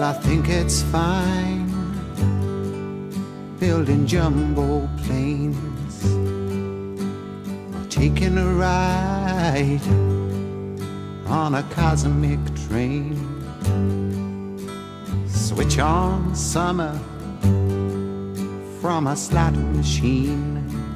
I think it's fine building jumbo planes, taking a ride on a cosmic train. Switch on summer from a slot machine.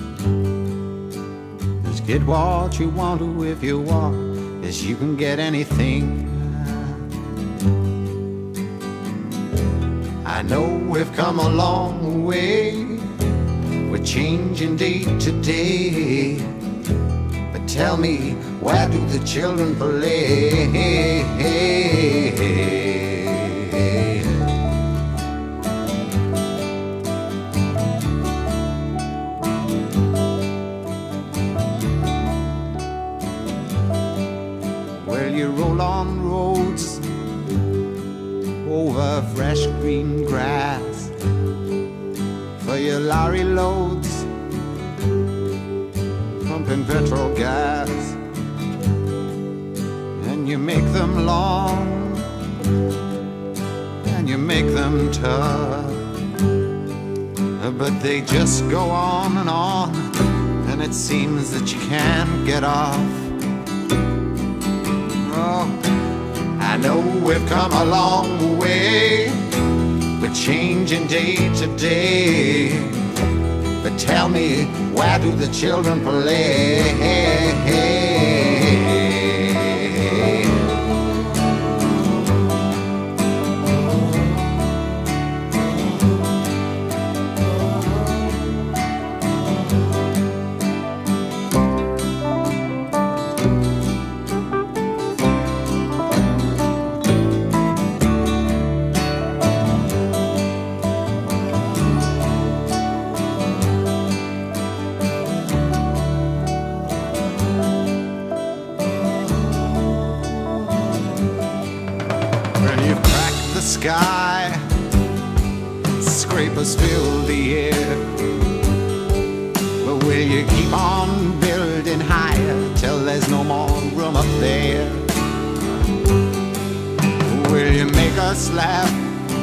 Just get what you want to if you want, as you can get anything. I know we've come a long way, we're changing day to day, but tell me, where do the children play? Well, you roll on roads over fresh green grass for your lorry loads, pumping petrol gas, and you make them long and you make them tough, but they just go on, and it seems that you can't get off. Oh, I know we've come a long way, we're changing day to day, but tell me, where do the children play? Sky, scrapers fill the air, but will you keep on building higher till there's no more room up there? Will you make us laugh?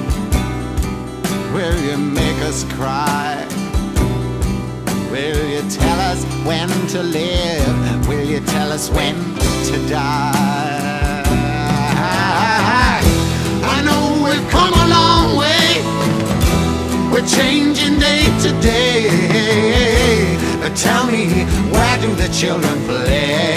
Will you make us cry? Will you tell us when to live? Will you tell us when to die? I know we've come a long way, we're changing day to day, but tell me, where do the children play?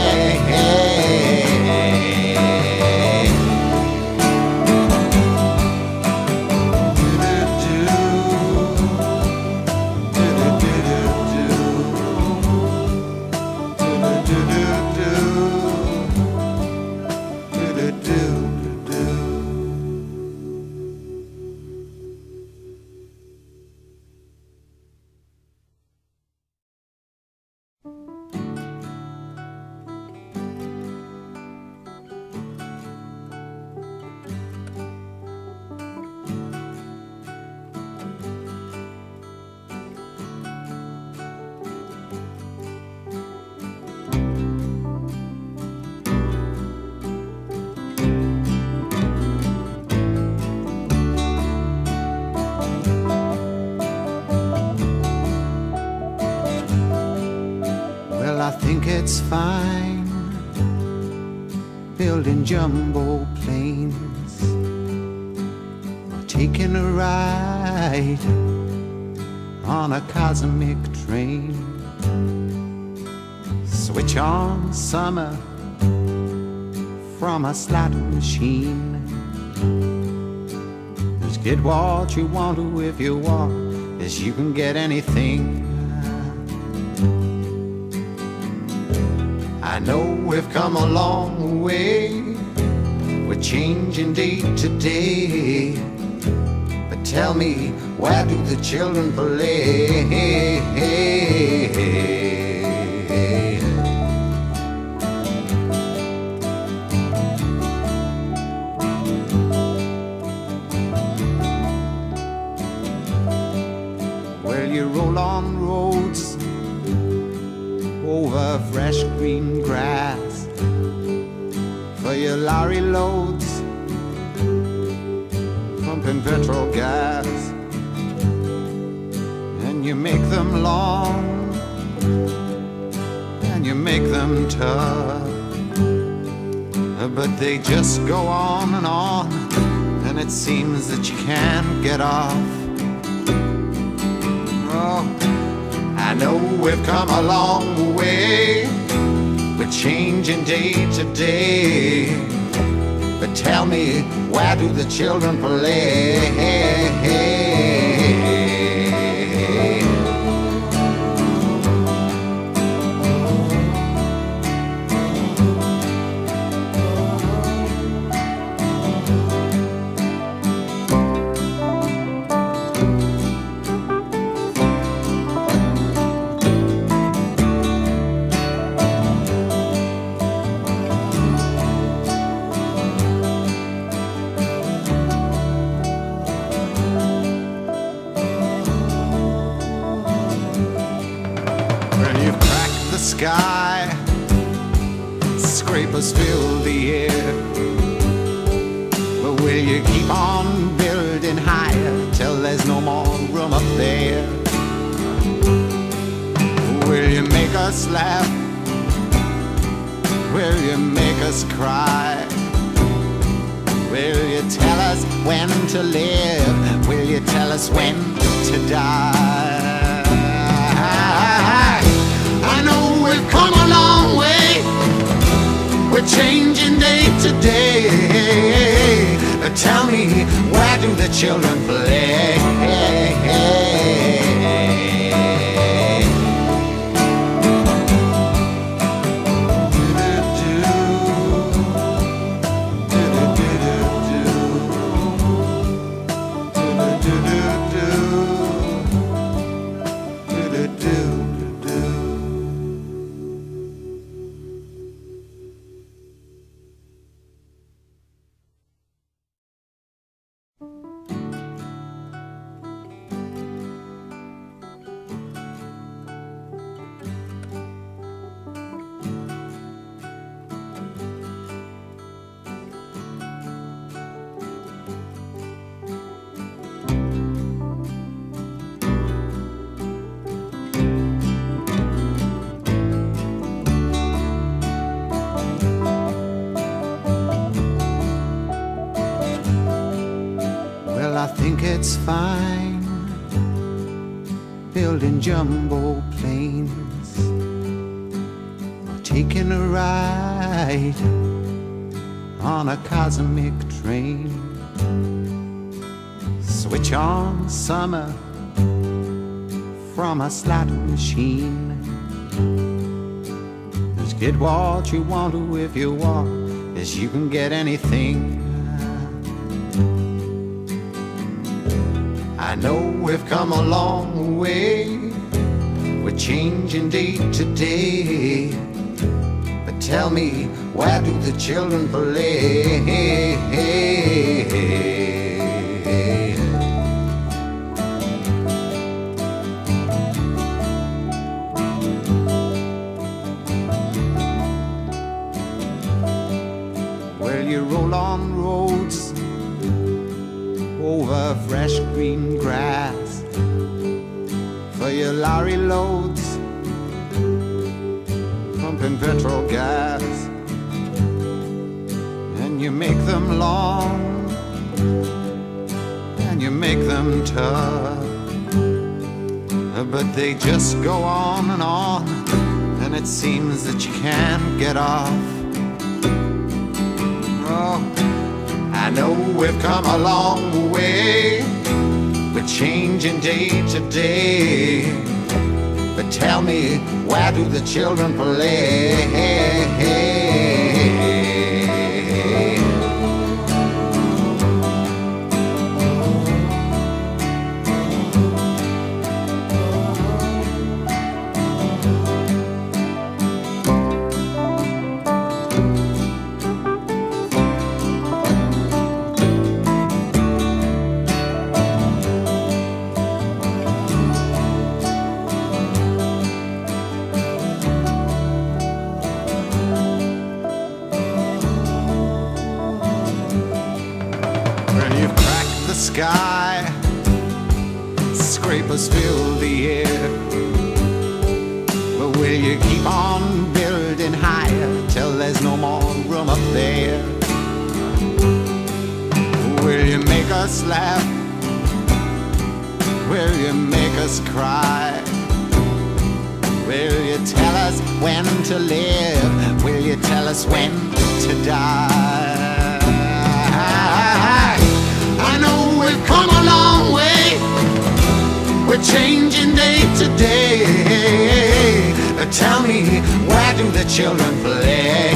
I think it's fine building jumbo planes, taking a ride on a cosmic train. Switch on summer from a slot machine. Just get what you want to if you want, as you can get anything. I know we've come a long way, we're changing day to day, but tell me, where do the children play? Well, you roll on roads over fresh green grass for your lorry loads, pumping petrol gas, and you make them long, and you make them tough, but they just go on, and it seems that you can't get off. Oh, I know we've come a long way, we're changing day to day, but tell me, where do the children play? Sky, scrapers fill the air, but will you keep on building higher till there's no more room up there? Will you make us laugh? Will you make us cry? Will you tell us when to live? Will you tell us when to die? I know we've come a long way, we're changing day to day. Tell me, where do the children play? I think it's fine building jumbo planes or taking a ride on a cosmic train. Switch on summer from a slot machine. Just get what you want to if you want, as you can get anything. I know we've come a long way, we're changing day to day, but tell me, where do the children play? Well, you roll on roads over fresh green grass for your lorry loads, pumping petrol gas, and you make them long, and you make them tough, but they just go on, and it seems that you can't get off. Oh, I know we've come a long way, we're changing day to day, but tell me, where do the children play? sky, scrapers fill the air. But will you keep on building higher till there's no more room up there? Will you make us laugh? Will you make us cry? Will you tell us when to live? Will you tell us when to die? I know we've come a long way. We're changing day to day. Tell me, where do the children play?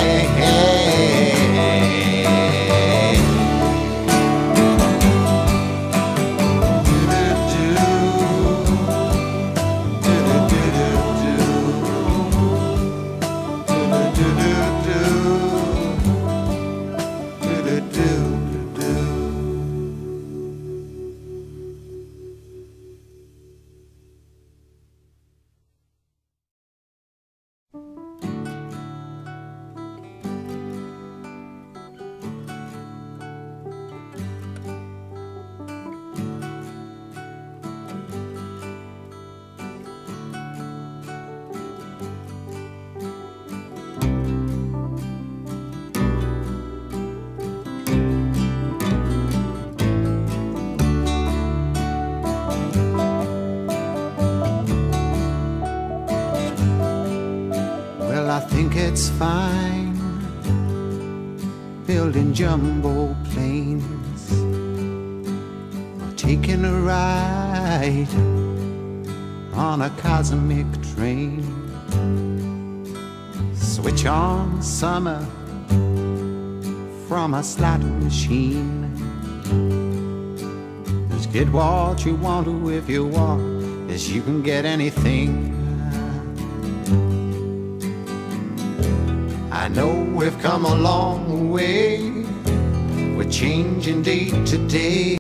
I think it's fine building jumbo planes or taking a ride on a cosmic train. Switch on summer from a slot machine. Just get what you want to if you want, as you can get anything. I know we've come a long way. We're changing day to day.